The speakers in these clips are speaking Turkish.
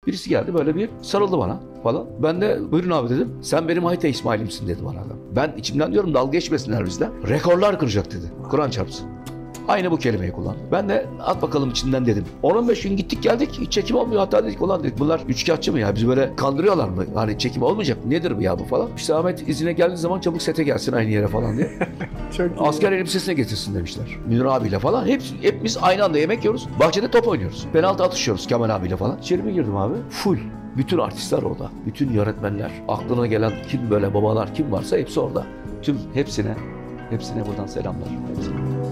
Birisi geldi böyle bir sarıldı bana falan. Ben de buyurun abi dedim. Sen benim Hayta İsmail'imsin dedi bana adam. Ben içimden diyorum dalga geçmesinler bizden. Rekorlar kıracak dedi. Kur'an çarpsın. Aynı bu kelimeyi kullandı. Ben de at bakalım içinden dedim. 10-15 gün gittik geldik hiç çekim olmuyor. Hatta dedik ulan dedik bunlar üçkağıtçı mı ya? Bizi böyle kandırıyorlar mı? Hani çekim olmayacak mı? Nedir bu ya bu falan. İşte Ahmet izine geldiği zaman çabuk sete gelsin aynı yere falan diye. Çok iyi. Asker elbisesine getirsin demişler. Münir abiyle falan. Hepimiz aynı anda yemek yiyoruz. Bahçede top oynuyoruz. Penaltı atışıyoruz Kemal abiyle falan. İçeri mi girdim abi? Full. Bütün artistler orada. Bütün yönetmenler. Aklına gelen kim böyle babalar kim varsa hepsi orada. Tüm hepsine buradan selamlar. Hepsine.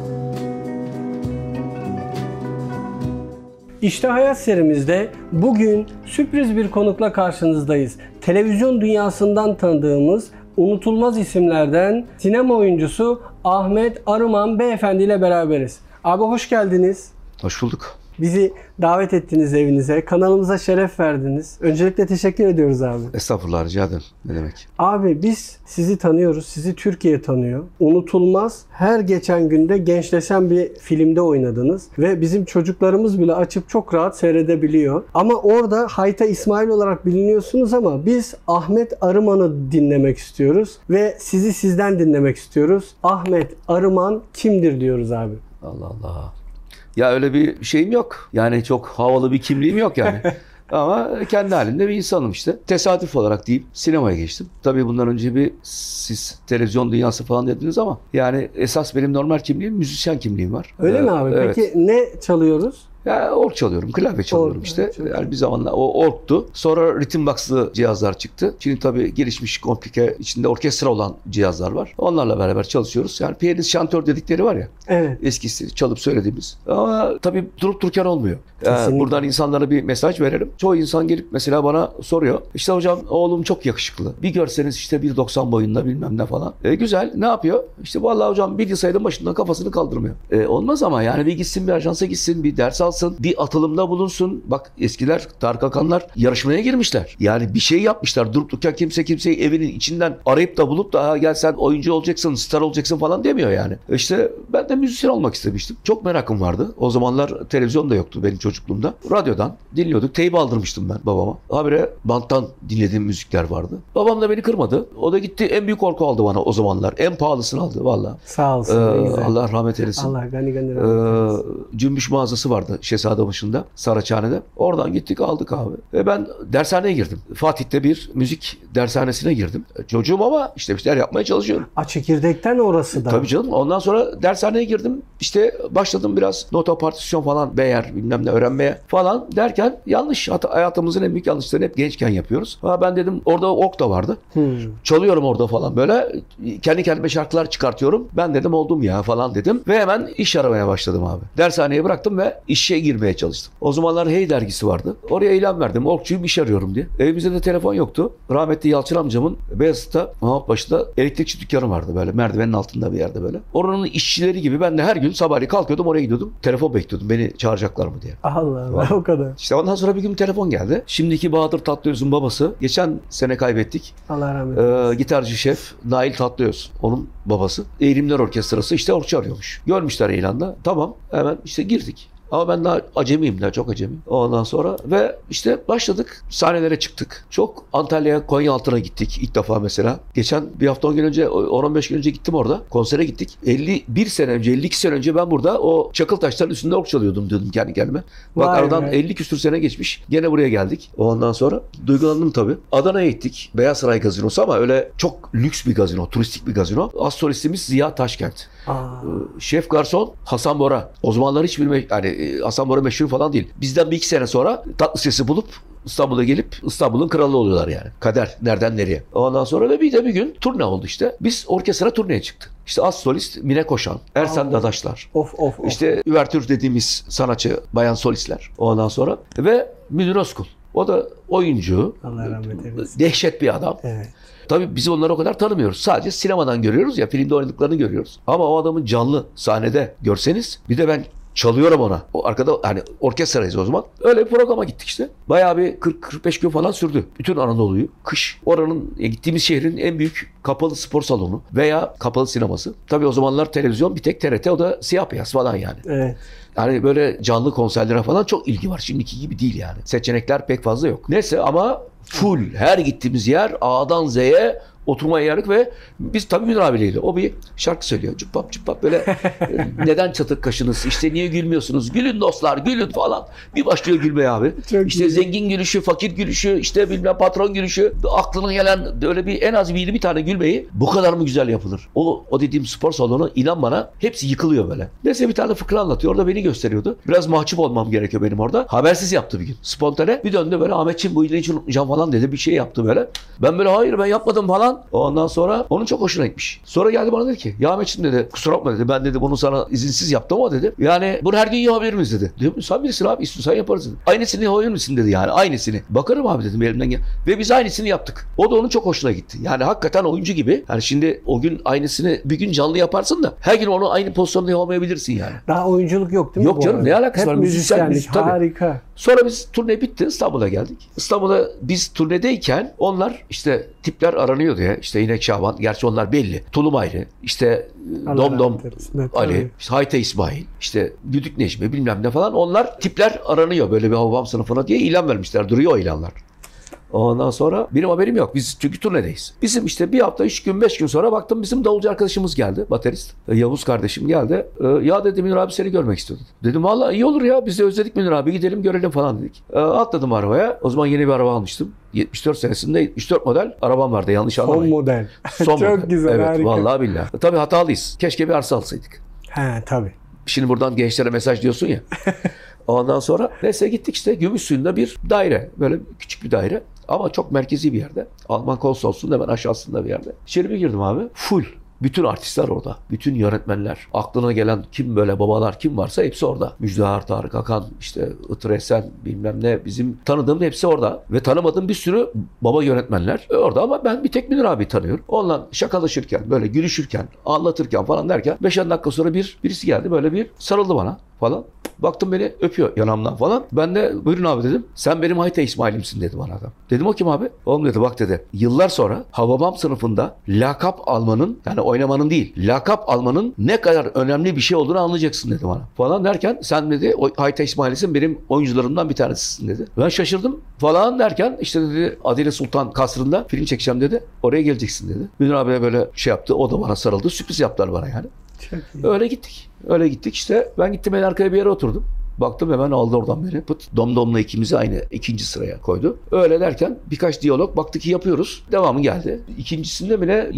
İşte Hayat serimizde bugün sürpriz bir konukla karşınızdayız. Televizyon dünyasından tanıdığımız unutulmaz isimlerden sinema oyuncusu Ahmet Arıman Beyefendi ile beraberiz. Abi hoş geldiniz. Hoş bulduk. Bizi davet ettiniz evinize. Kanalımıza şeref verdiniz. Öncelikle teşekkür ediyoruz abi. Estağfurullah rica ederim. Ne demek? Abi biz sizi tanıyoruz. Sizi Türkiye tanıyor. Unutulmaz, her geçen günde gençleşen bir filmde oynadınız. Ve bizim çocuklarımız bile açıp çok rahat seyredebiliyor. Ama orada Hayta İsmail olarak biliniyorsunuz ama biz Ahmet Arıman'ı dinlemek istiyoruz. Ve sizi sizden dinlemek istiyoruz. Ahmet Arıman kimdir diyoruz abi. Allah Allah. Ya öyle bir şeyim yok. Yani çok havalı bir kimliğim yok yani. Ama kendi halimde bir insanım işte. Tesadüf olarak deyip sinemaya geçtim. Tabii bundan önce siz televizyon dünyası falan dediniz ama yani esas benim normal kimliğim müzisyen kimliğim var. Öyle mi abi? Evet. Peki ne çalıyoruz? Ya org çalıyorum, klavye çalıyorum Org, işte. evet, Yani bir zamanlar o orgtu. Sonra ritim box'lı cihazlar çıktı. Şimdi tabii gelişmiş, komplike, içinde orkestra olan cihazlar var. Onlarla beraber çalışıyoruz. Yani piyanist, şantör dedikleri var ya. Evet. Eskisi çalıp söylediğimiz. Ama tabii durup dururken olmuyor. Kesinlikle. Buradan insanlara bir mesaj verelim. Çoğu insan gelip mesela bana soruyor. İşte hocam oğlum çok yakışıklı. Bir görseniz işte 1.90 boyunda bilmem ne falan. Güzel. Ne yapıyor? İşte vallahi hocam bilgisayarın başından kafasını kaldırmıyor. Olmaz ama yani bir gitsin bir ajansa gitsin bir ders alsın. Bir atılımda bulunsun. Bak eskiler Tarık Akanlar yarışmaya girmişler. Yani bir şey yapmışlar. Durup dururken kimse kimseyi evinin içinden arayıp da bulup da gel sen oyuncu olacaksın, star olacaksın falan demiyor yani. İşte ben de müzisyen olmak istemiştim. Çok merakım vardı. O zamanlar televizyon da yoktu benim çocukluğumda. Radyodan dinliyorduk. Teyp aldırmıştım ben babama. Habire banttan dinlediğim müzikler vardı. Babam da beni kırmadı. O da gitti en büyük korku aldı bana o zamanlar. En pahalısını aldı valla. Sağ olsun. Ne güzel. Allah rahmet eylesin. Allah gani gani rahmet eylesin. Cümbüş mağazası vardı Şehzadebaşı'nda, Saraçhane'de. Oradan gittik aldık abi. Ve ben dershaneye girdim. Fatih'te bir müzik dershanesine girdim. Çocuğum ama işte bir şeyler yapmaya çalışıyorum. Çekirdekten orası da. Tabii canım. Ondan sonra dershaneye girdim. İşte başladım biraz nota partisyon falan beyer bilmem ne öğrenmeye falan derken yanlış. Hayatımızın en büyük yanlışlarını hep gençken yapıyoruz. Ha ben dedim orada org da vardı. Çalıyorum orada falan böyle. Kendi kendime şarkılar çıkartıyorum. Ben dedim oldum ya falan dedim. Ve hemen iş aramaya başladım abi. Dershaneyi bıraktım ve işe girmeye çalıştım. O zamanlar Hey dergisi vardı. Oraya ilan verdim. Orgçuyum iş arıyorum diye. Evimizde de telefon yoktu. Rahmetli Yalçın amcamın Beyazıt'ta Mahmutpaşa'da elektrikçi dükkanı vardı böyle. Merdivenin altında bir yerde böyle. Oranın işçileri gibi ben de her gün sabahleyin kalkıyordum oraya gidiyordum. Telefon bekliyordum. Beni çağıracaklar mı diye. Allah Allah o kadar. İşte ondan sonra bir gün telefon geldi. Şimdiki Bahadır Tatlıöz'ün babası. Geçen sene kaybettik. Allah rahmet eylesin. Gitarcı şef Nail Tatlıöz. Onun babası. Eğilimler Orkestrası işte orkçu arıyormuş. Görmüşler ilanda. Tamam hemen işte girdik. Ama ben daha acemiyim, daha çok acemiyim. Ondan sonra ve işte başladık. Sahnelere çıktık. Çok Antalya, Konyaaltı'na gittik ilk defa mesela. Geçen bir hafta 10 gün önce, 10-15 gün önce gittim orada. Konsere gittik. 51 sene önce, 52 sene önce ben burada o çakıl taşların üstünde org çalıyordum diyordum kendi kendime. Bak Vay aradan be. 50 küsur sene geçmiş. Gene buraya geldik. Ondan sonra duygulandım tabii. Adana'ya gittik. Beyaz Saray Gazinosu ama öyle çok lüks bir gazino, turistik bir gazino. Az solistimiz Ziya Taşkent. Şef garson Hasan Bora. O zamanlar hiç yani Hasan Bora meşhur falan değil. Bizden bir iki sene sonra tatlı sesi bulup İstanbul'a gelip İstanbul'un kralı oluyorlar yani. Kader nereden nereye. Ondan sonra da bir gün turne oldu işte. Biz orkestra turneye çıktık. İşte az solist Mine Koşan, Ersen Dadaşlar. Of. İşte üvertür dediğimiz sanatçı bayan solistler. Ondan sonra ve Münir Özkul. O da oyuncu. Allah rahmet eylesin. Dehşet bir adam. Evet. Tabii biz onları o kadar tanımıyoruz. Sadece sinemadan görüyoruz ya, filmde oynadıklarını görüyoruz. Ama o adamın canlı sahnede görseniz, bir de ben çalıyorum ona. O arkada hani orkestrayız o zaman. Öyle bir programa gittik işte. Bayağı bir 40-45 gün falan sürdü. Bütün Anadolu'yu. Kış. Oranın gittiğimiz şehrin en büyük kapalı spor salonu veya kapalı sineması. Tabii o zamanlar televizyon bir tek TRT, o da siyah beyaz falan yani. Evet. Yani böyle canlı konserlere falan çok ilgi var. Şimdiki gibi değil yani. Seçenekler pek fazla yok. Neyse ama full. Her gittiğimiz yer A'dan Z'ye oturmaya yerlik ve biz tabii Münir abiyle. O bir şarkı söylüyor. Cıppap cıppap böyle neden çatık kaşınız? İşte niye gülmüyorsunuz? Gülün dostlar, gülün falan. Bir başlıyor gülmeye abi. Çok işte iyi. zengin gülüşü, fakir gülüşü, işte bilmem patron gülüşü. Aklına gelen öyle bir en az 20 tane gülmeyi bu kadar mı güzel yapılır? O dediğim spor salonu, inan bana, hepsi yıkılıyor böyle. Neyse bir tane fıkra anlatıyor. Orada beni gösteriyordu. Biraz mahcup olmam gerekiyor benim orada. Habersiz yaptı bir gün. Spontane. Bir döndü böyle, Ahmetciğim bu iyiliği hiç unutmayacağım falan dedi. Bir şey yaptı böyle. Ben böyle hayır ben yapmadım falan. Ondan sonra onun çok hoşuna gitmiş. Sonra geldi bana dedi ki ya Ahmetciğim dedi, kusura bakma dedi, ben dedi bunu sana izinsiz yaptım ama dedi. Yani bunu her gün yapabilir miyiz dedi. Dedim sen bilirsin abi, istiyorsan yaparız dedi. Aynısını yapabilir misin dedi yani, aynısını. Bakarım abi dedim, elimden gel. Ve biz aynısını yaptık. O da onun çok hoşuna gitti. Yani hakikaten oyuncu gibi. Yani şimdi o gün aynısını bir gün canlı yaparsın da her gün onu aynı pozisyonda yapamayabilirsin yani. Daha oyunculuk yok değil mi? Yok bu canım, arada? ne alakası Hep var? müzisyenlik. Tabii. Harika. Sonra biz turne bitti, İstanbul'a geldik. İstanbul'da biz turnedeyken onlar işte tipler aranıyor diye, işte İnek Şaban, gerçi onlar belli. Tulum ayrı, işte Allah Domdom rahmet eylesin. Evet, Ali, tabii. işte Hayte İsmail, işte Güdük Necmi bilmem ne falan, onlar tipler aranıyor böyle bir Hababam sınıfına diye ilan vermişler. Duruyor o ilanlar. Ondan sonra benim haberim yok. Biz çünkü turnedeyiz. Bizim işte bir hafta, 3 gün, 5 gün sonra baktım bizim davulcu arkadaşımız geldi. Baterist. Yavuz kardeşim geldi. Ya dedi Münir abi seni görmek istiyordu. Dedim valla iyi olur ya. Biz de özledik Münir abi. Gidelim görelim falan dedik. Atladım arabaya. O zaman yeni bir araba almıştım. 74 senesinde 74 model arabam vardı. Yanlış Son anlamayın. model. Son Çok model. güzel, Evet harika. vallahi billahi. Tabii hatalıyız. Keşke bir arsa alsaydık. He tabii. Şimdi buradan gençlere mesaj diyorsun ya. Ondan sonra neyse gittik işte Gümüşsuyu'nda bir daire. Böyle küçük bir daire. Ama çok merkezi bir yerde. Alman konsolosluğunun hemen aşağısında bir yerde. İçeri bir girdim abi. Full. Bütün artistler orada. Bütün yönetmenler. Aklına gelen kim böyle babalar kim varsa hepsi orada. Müjdar, Tarık Akan, işte Itır Esen bilmem ne. Bizim tanıdığım hepsi orada. Ve tanımadığım bir sürü baba yönetmenler orada ama ben bir tek Münir abi tanıyorum. Onunla şakalaşırken, böyle gülüşürken, anlatırken falan derken 5-10 dakika sonra birisi geldi böyle bir sarıldı bana falan. Baktım beni öpüyor yanamdan falan. Ben de buyurun abi dedim. Sen benim Hayte İsmail'imsin dedi bana adam. Dedim o kim abi? Oğlum dedi bak dedi. Yıllar sonra Hababam sınıfında lakap almanın, yani oynamanın değil, lakap almanın ne kadar önemli bir şey olduğunu anlayacaksın dedi bana. Falan derken sen dedi o Hayte İsmail'sin, benim oyuncularımdan bir tanesisin dedi. Ben şaşırdım falan derken işte dedi Adile Sultan Kasrı'nda film çekeceğim dedi. Oraya geleceksin dedi. Münir abiye böyle şey yaptı. O da bana sarıldı. Sürpriz yaptılar bana yani. Çok iyi. Öyle gittik. Öyle gittik işte. Ben gittim en arkaya bir yere oturdum. Baktım hemen aldı oradan beni. Pıt Domdom'la ikimizi aynı ikinci sıraya koydu. Öyle derken birkaç diyalog baktık ki yapıyoruz. Devamı geldi. İkincisinde bile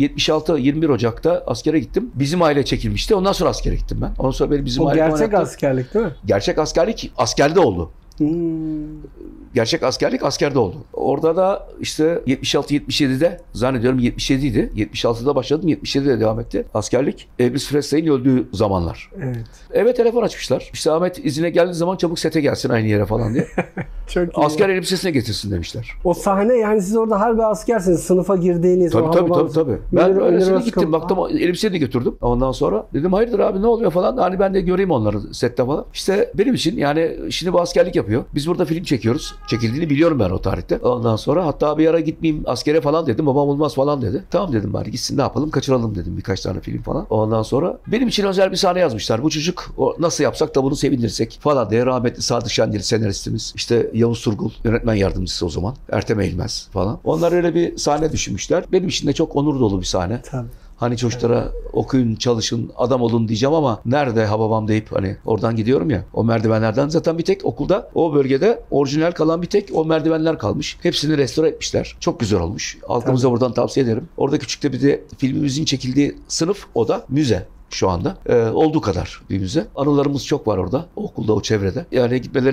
21 Ocak'ta askere gittim. Bizim aile çekilmişti. Ondan sonra askere gittim ben. Ondan sonra benim bizim O aile gerçek askerlik değil mi? Gerçek askerlik askerde oldu. Hmm. Gerçek askerlik askerde oldu. Orada da işte 76-77'de zannediyorum 77 idi. 76'da başladım, 77'de devam etti. Askerlik Elvis Presley'in öldüğü zamanlar. Evet. Eve telefon açmışlar. İşte Ahmet izine geldiği zaman çabuk sete gelsin aynı yere falan diye. Çok iyi. Asker elbisesine getirsin demişler. O sahne, yani siz orada harbi askersiniz. Sınıfa girdiğiniz. o Tabii. Hababam- Ben Münir öylesine Özkul- gittim baktım elbiseyi de götürdüm. Ondan sonra dedim hayırdır abi ne oluyor falan. Hani ben de göreyim onları sette falan. İşte benim için yani şimdi bu askerlik yapıyor. Biz burada film çekiyoruz. Çekildiğini biliyorum ben o tarihte. Ondan sonra hatta bir ara gitmeyeyim askere falan dedim. Babam olmaz falan dedi. Tamam dedim bari gitsin ne yapalım kaçıralım dedim birkaç tane film falan. Ondan sonra benim için özel bir sahne yazmışlar. Bu çocuk nasıl yapsak da bunu sevindirsek falan diye. Rahmetli Sadık Şendil senaristimiz. İşte Yavuz Turgul yönetmen yardımcısı o zaman. Ertem Eğilmez falan. Onlar öyle bir sahne düşünmüşler. Benim için de çok onur dolu bir sahne. Tabii. Hani çocuklara okuyun, çalışın, adam olun diyeceğim ama nerede Hababam deyip hani oradan gidiyorum ya. O merdivenlerden zaten bir tek okulda o bölgede orijinal kalan bir tek o merdivenler kalmış. Hepsini restore etmişler. Çok güzel olmuş. Halkımıza buradan tavsiye ederim. Orada küçükte bir de filmimizin çekildiği sınıf o da müze. Şu anda. Olduğu kadar bir müze. Anılarımız çok var orada. O okulda, o çevrede. Yani gitmelerini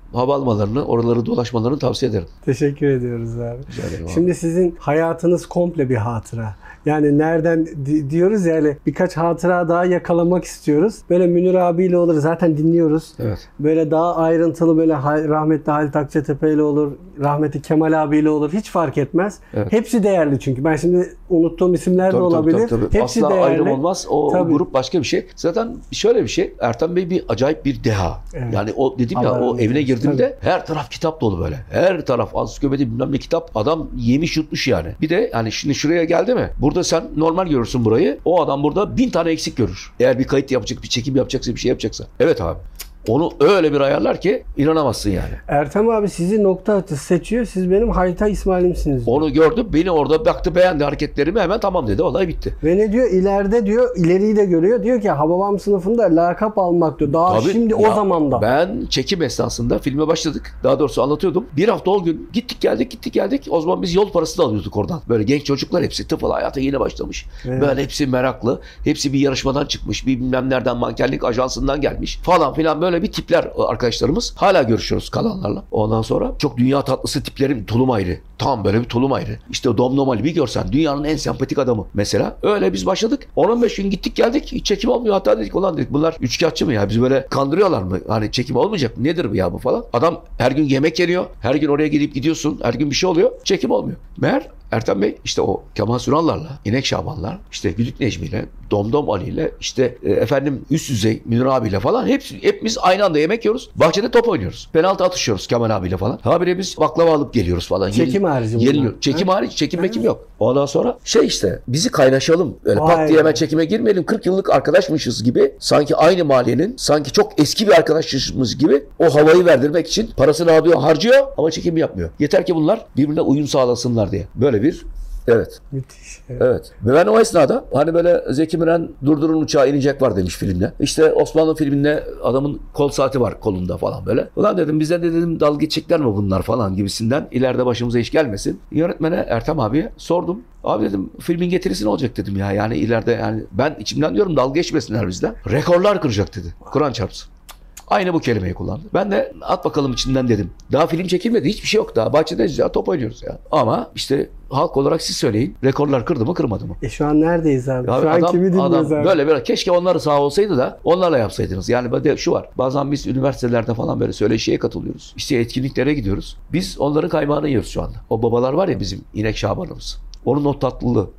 hava almalarını, oraları dolaşmalarını tavsiye ederim. Teşekkür ediyoruz abi. Rica ederim abi. Şimdi sizin hayatınız komple bir hatıra. Yani nereden diyoruz yani birkaç hatıra daha yakalamak istiyoruz. Böyle Münir abiyle olur, zaten dinliyoruz. Evet. Böyle daha ayrıntılı böyle rahmetli Halit Akçatepe ile olur, rahmetli Kemal abiyle olur. Hiç fark etmez. Evet. Hepsi değerli çünkü. Ben şimdi unuttuğum isimler de olabilir. Tabii. Hepsi Asla değerli. ayrım olmaz. O Tabii. grup başka bir şey. Zaten şöyle bir şey. Ertan Bey bir acayip bir deha. Evet. Yani o dedim ya, Allah o razı evine olsun. girdiğimde her taraf kitap dolu böyle. Her taraf ansiklopedi bilmem ne kitap. Adam yemiş yutmuş yani. Bir de hani şimdi şuraya geldi mi? Burada sen normal görürsün burayı. O adam burada 1000 tane eksik görür. Eğer bir kayıt yapacak, bir çekim yapacaksa, bir şey yapacaksa. Evet abi. Onu öyle bir ayarlar ki inanamazsın yani. Ertem abi sizi nokta atışı seçiyor. Siz benim Hayta İsmail'imsiniz. Onu gördü, beni orada baktı, beğendi hareketlerimi, hemen tamam dedi, olay bitti. Ve ne diyor? İleride diyor, ileriyi de görüyor. Diyor ki Hababam sınıfında lakap almak diyor. Daha Tabii, şimdi ya, o zamanda. Ben çekim esnasında filme başladık. Daha doğrusu anlatıyordum. Bir hafta 10 gün gittik geldik. O zaman biz yol parası da alıyorduk oradan. Böyle genç çocuklar hepsi tıfıl hayata yeni başlamış. Evet. Böyle hepsi meraklı. Hepsi bir yarışmadan çıkmış. Bir bilmem nereden mankenlik ajansından gelmiş falan filan, böyle bir tipler arkadaşlarımız. Hala görüşüyoruz kalanlarla. Ondan sonra çok dünya tatlısı tiplerim, tulum ayrı. Tam böyle bir tulum ayrı. İşte Dom Ali bir görsen dünyanın en sempatik adamı mesela. Öyle biz başladık. 10-15 gün gittik geldik. Hiç çekim olmuyor. Hatta dedik ulan dedik bunlar üçkağıtçı mı ya? Bizi böyle kandırıyorlar mı? Hani çekim olmayacak mı? Nedir bu ya bu falan? Adam her gün yemek yeniyor. Her gün oraya gidip gidiyorsun. Her gün bir şey oluyor. Çekim olmuyor. Meğer Ertem Bey işte o Kemal Sunal'larla, İnek Şaban'lar, işte Güdük Necmi'yle, Domdom Ali'yle, işte efendim üst düzey Münir abiyle falan hepimiz aynı anda yemek yiyoruz. Bahçede top oynuyoruz. Penaltı atışıyoruz Kemal abiyle falan. Habire biz baklava alıp geliyoruz falan. Çekim harici Yeniliyor. bunlar. Çekim hariç, çekim mekim yok. Ondan sonra işte bizi kaynaşalım. Öyle Vay pat diye hemen be. çekime girmeyelim. 40 yıllık arkadaşmışız gibi, sanki aynı mahallenin, sanki çok eski bir arkadaşmışız gibi o havayı verdirmek için parasını alıyor, harcıyor ama çekim yapmıyor. Yeter ki bunlar birbirine uyum sağlasınlar diye. Böyle bir evet. Müthiş. Evet. Ve ben o esnada hani böyle Zeki Müren durdurun uçağı inecek var demiş filmde. İşte Osmanlı filminde adamın kol saati var kolunda falan böyle. Ulan dedim bizden de dedim dalga geçecekler mi bunlar falan gibisinden, ileride başımıza iş gelmesin. Yönetmene Ertem abiye sordum. Abi dedim filmin getirisi ne olacak dedim ya. Yani ileride yani ben içimden diyorum dalga geçmesinler bizden. Rekorlar kıracak dedi. Kur'an çarpsın. Aynı bu kelimeyi kullandı. Ben de at bakalım içinden dedim. Daha film çekilmedi. Hiçbir şey yok daha. Bahçedeyiz ya, top oynuyoruz ya. Ama işte halk olarak siz söyleyin. Rekorlar kırdı mı kırmadı mı? Şu an neredeyiz abi? Ya Şu an kimi dinliyoruz abi? böyle keşke onlar sağ olsaydı da onlarla yapsaydınız. Yani böyle şu var. Bazen biz üniversitelerde falan böyle söyleşiye katılıyoruz. İşte etkinliklere gidiyoruz. Biz onların kaymağını yiyoruz şu anda. O babalar var ya bizim İnek Şaban'ımız. Onun o tatlılığı.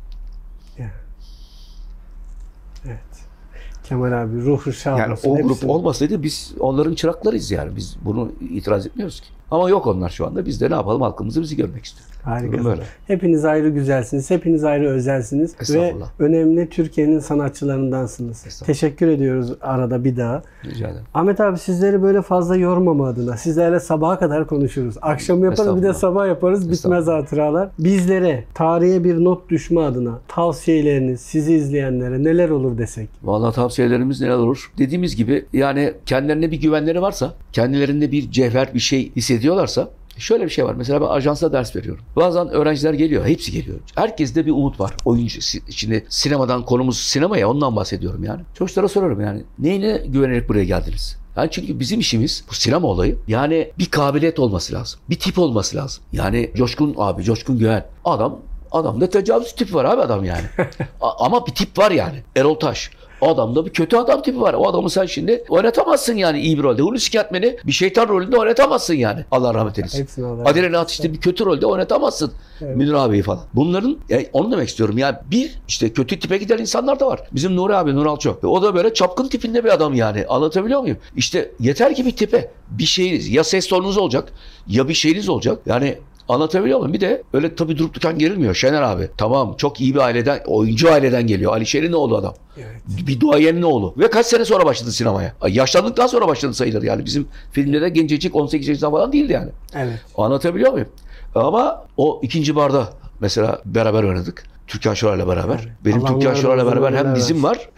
Evet. Kemal abi ruhu şad Yani olsun. o grup Hepsini. olmasaydı biz onların çıraklarıyız yani. Biz bunu itiraz etmiyoruz ki. Ama yok onlar şu anda. Biz de ne yapalım? Halkımızı bizi görmek istiyor. Harika. Durum böyle. Hepiniz ayrı güzelsiniz. Hepiniz ayrı özelsiniz. Ve Estağfurullah. önemli Türkiye'nin sanatçılarındansınız. Estağfurullah. Teşekkür ediyoruz arada bir daha. Rica ederim. Ahmet abi sizleri böyle fazla yormama adına. Sizlerle sabaha kadar konuşuruz. Akşam yaparız, bir de Estağfurullah. sabah yaparız. Bitmez Estağfurullah. hatıralar. Bizlere tarihe bir not düşme adına tavsiyeleriniz sizi izleyenlere neler olur desek? Vallahi tavsiyelerimiz neler olur? Dediğimiz gibi yani kendilerine bir güvenleri varsa, kendilerinde bir cevher bir şey hissediyorlarsa, şöyle bir şey var. Mesela ben ajansa ders veriyorum. Bazen öğrenciler geliyor. Hepsi geliyor. Herkeste bir umut var. Oyuncu, şimdi sinemadan konumuz sinema ya, ondan bahsediyorum yani. Çocuklara soruyorum yani. Neyine güvenerek buraya geldiniz? Yani çünkü bizim işimiz bu sinema olayı. Yani bir kabiliyet olması lazım. Bir tip olması lazım. Yani Coşkun abi, Coşkun Göğen. Adamda tecavüz tipi var abi adam yani. Ama bir tip var yani. Erol Taş. O adamda bir kötü adam tipi var. O adamı sen şimdi oynatamazsın yani iyi bir rolde. Hulusi Kentmen'i bir şeytan rolünde oynatamazsın yani. Allah rahmet eylesin. Hepsini Allah Adile Naat işte bir kötü rolde oynatamazsın. Evet. Münir abiyi falan. Bunların yani onu demek istiyorum. Yani bir işte kötü tipe giden insanlar da var. Bizim Nuri abi, Nur Alço. O da böyle çapkın tipinde bir adam yani. Anlatabiliyor muyum? İşte yeter ki bir tipe. Bir şeyiniz ya ses tonunuz olacak ya bir şeyiniz olacak. Yani anlatabiliyor muyum? Bir de öyle tabii durup dururken gerilmiyor. Şener abi tamam çok iyi bir aileden, oyuncu aileden geliyor. Alişer'in oğlu adam. Evet. Bir duayenin oğlu. Ve kaç sene sonra başladı sinemaya. Yaşlandıktan sonra başladı sayılır yani. Bizim filmde de gencecik 18 yaşında falan değildi yani. Evet. Anlatabiliyor muyum? Ama o ikinci barda mesela beraber oynadık. Türkan Şoray'la beraber. Evet. Benim Allah Türkan onlara Şoray'la uzun beraber hem ömürler dizim var hem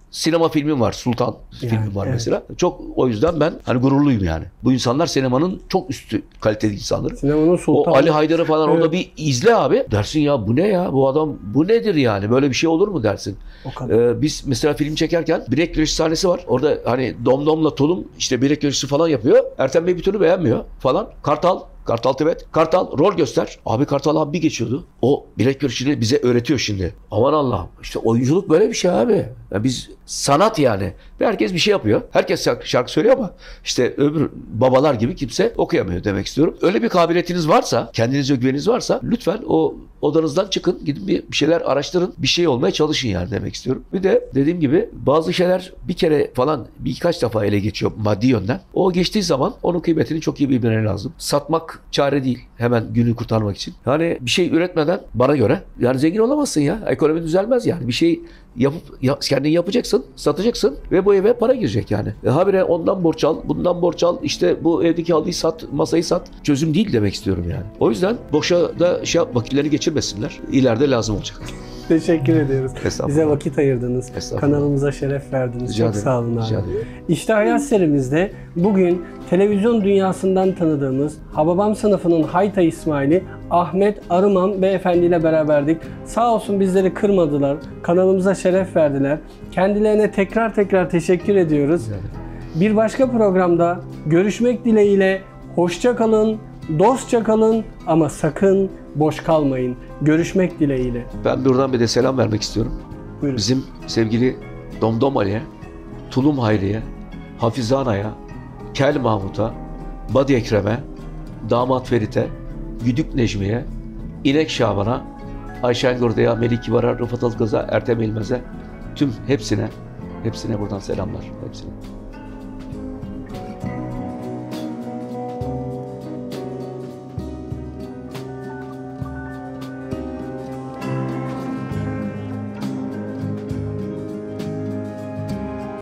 sinema filmim var. Sultan filmim var evet. mesela. Çok o yüzden ben hani gururluyum yani. Bu insanlar sinemanın çok üstü kaliteli insanları. Sinemanın sultanı. O Ali Haydar'ı falan Evet. orada bir izle abi. Dersin ya bu ne ya? Bu adam bu nedir yani? Böyle bir şey olur mu dersin. O kadar. Biz mesela film çekerken bilek güreşi sahnesi var. Orada hani Domdom'la Tulum işte bilek güreşi falan yapıyor. Ertem Bey bir türlü beğenmiyor falan. Kartal Tibet. Kartal rol göster. Abi Kartal abi bir geçiyordu. O bilek güreşini bize öğretiyor şimdi. Aman Allah'ım. İşte oyunculuk böyle bir şey abi. Ya biz sanat yani. Ve herkes bir şey yapıyor. Herkes şarkı söylüyor ama işte öbür babalar gibi kimse okuyamıyor demek istiyorum. Öyle bir kabiliyetiniz varsa, kendinize güveniniz varsa lütfen o odanızdan çıkın. Gidin bir şeyler araştırın. Bir şey olmaya çalışın yani demek istiyorum. Bir de dediğim gibi bazı şeyler bir kere falan birkaç defa ele geçiyor maddi yönden. O geçtiği zaman onun kıymetini çok iyi bilmeleri lazım. Satmak çare değil. Hemen günü kurtarmak için. Yani bir şey üretmeden bana göre yani zengin olamazsın ya. Ekonomi düzelmez yani. Bir şey yapıp kendin yapacaksın, satacaksın ve bu eve para girecek yani. Habire ondan borç al, bundan borç al, işte bu evdeki halıyı sat, masayı sat. Çözüm değil demek istiyorum yani. O yüzden boşa da vakitlerini geçirmesinler. İleride lazım olacak. Teşekkür ediyoruz. Estağfurullah. Bize vakit ayırdınız. Estağfurullah. Kanalımıza şeref verdiniz. Rica Çok ederim. sağ olun abi. Rica ederim. İşte Hayat serimizde bugün televizyon dünyasından tanıdığımız Hababam sınıfının Hayta İsmail'i Ahmet Arıman beyefendiyle beraberdik. Sağ olsun bizleri kırmadılar. Kanalımıza şeref verdiler. Kendilerine tekrar teşekkür ediyoruz. Rica ederim. Bir başka programda görüşmek dileğiyle hoşça kalın, dostça kalın ama sakın boş kalmayın. Görüşmek dileğiyle. Ben buradan bir de selam vermek istiyorum. Buyurun. Bizim sevgili Domdom Ali'ye, Tulum Hayri'ye, Hafize Ana'ya, Kel Mahmut'a, Badi Ekrem'e, Damat Ferit'e, Güdük Necmi'ye, İnek Şaban'a, Ayşen Gurda'ya, Melik Kibar'a, Rıfat Alkaz'a, Ertem İlmez'e, hepsine buradan selamlar. Hepsine.